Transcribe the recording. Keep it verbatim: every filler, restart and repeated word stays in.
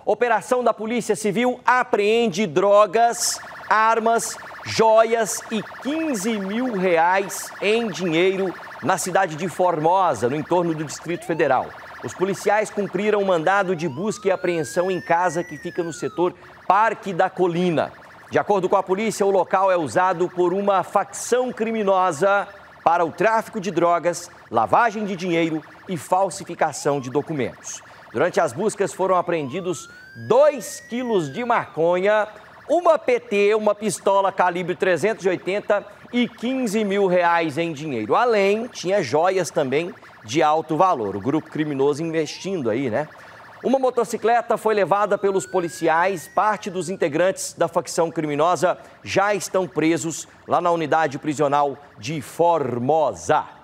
Operação da Polícia Civil apreende drogas, armas, joias e quinze mil reais em dinheiro na cidade de Formosa, no entorno do Distrito Federal. Os policiais cumpriram um mandado de busca e apreensão em casa que fica no setor Parque da Colina. De acordo com a polícia, o local é usado por uma facção criminosa para o tráfico de drogas, lavagem de dinheiro e falsificação de documentos. Durante as buscas foram apreendidos dois quilos de maconha, uma P T, uma pistola calibre trezentos e oitenta e quinze mil reais em dinheiro. Além, tinha joias também de alto valor. O grupo criminoso investindo aí, né? Uma motocicleta foi levada pelos policiais. Parte dos integrantes da facção criminosa já estão presos lá na unidade prisional de Formosa.